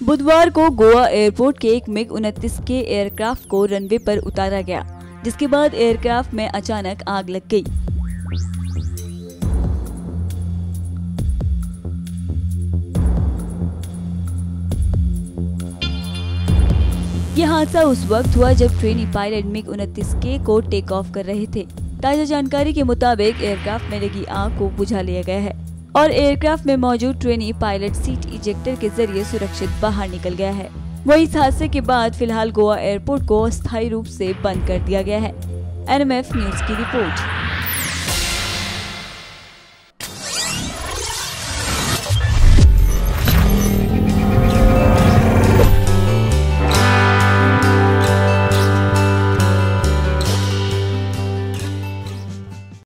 बुधवार को गोवा एयरपोर्ट के एक MiG-29 के एयरक्राफ्ट को रनवे पर उतारा गया, जिसके बाद एयरक्राफ्ट में अचानक आग लग गई। यह हादसा उस वक्त हुआ जब ट्रेनी पायलट MiG-29 के को टेक ऑफ कर रहे थे। ताजा जानकारी के मुताबिक एयरक्राफ्ट में लगी आग को बुझा लिया गया है और एयरक्राफ्ट में मौजूद ट्रेनी पायलट सीट इजेक्टर के जरिए सुरक्षित बाहर निकल गया है। वहीं इस हादसे के बाद फिलहाल गोवा एयरपोर्ट को अस्थायी रूप से बंद कर दिया गया है। NMF न्यूज की रिपोर्ट।